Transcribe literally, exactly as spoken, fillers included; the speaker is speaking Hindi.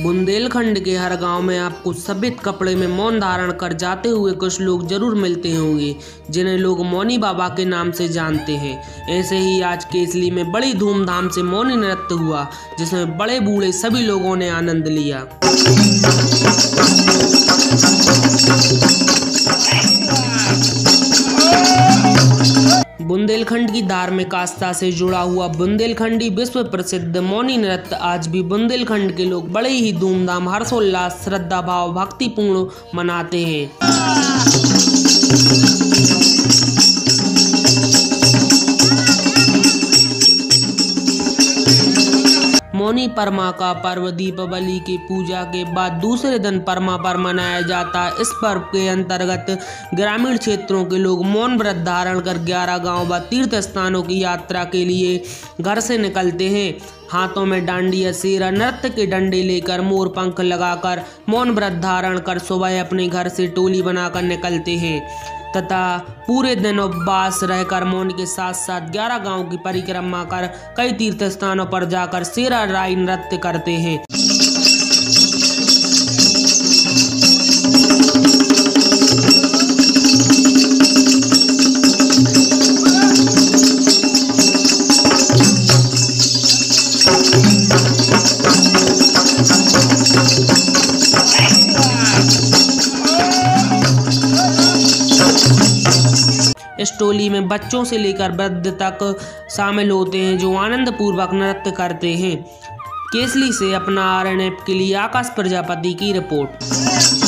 बुंदेलखंड के हर गांव में आपको सफेद कपड़े में मौन धारण कर जाते हुए कुछ लोग जरूर मिलते होंगे, जिन्हें लोग मौनी बाबा के नाम से जानते हैं। ऐसे ही आज केसली में बड़ी धूमधाम से मौनी नृत्य हुआ, जिसमें बड़े बूढ़े सभी लोगों ने आनंद लिया। बुंदेलखंड की धार्मिक आस्था से जुड़ा हुआ बुंदेलखंडी विश्व प्रसिद्ध मौनी नृत्य आज भी बुंदेलखंड के लोग बड़े ही धूमधाम, हर्षोल्लास, श्रद्धा भाव, भक्तिपूर्ण मनाते हैं। मौनी परमा का पर्व दीपावली की पूजा के बाद दूसरे दिन परमा पर मनाया जाता है। इस पर्व के अंतर्गत ग्रामीण क्षेत्रों के लोग मौन व्रत धारण कर ग्यारह गांव व तीर्थ स्थानों की यात्रा के लिए घर से निकलते हैं। हाथों में डांडिया, सेरा, नृत्य के डंडे लेकर, मोर पंख लगाकर मौन व्रत धारण कर सुबह अपने घर से टोली बनाकर निकलते हैं तथा पूरे दिन उपवास रहकर मौन के साथ साथ ग्यारह गांव की परिक्रमा कर कई तीर्थ स्थानों पर जाकर सेरा राई नृत्य करते हैं। इस टोली में बच्चों से लेकर वृद्ध तक शामिल होते हैं, जो आनंद पूर्वक नृत्य करते हैं। केसली से अपना आर एन एफ के लिए आकाश प्रजापति की रिपोर्ट।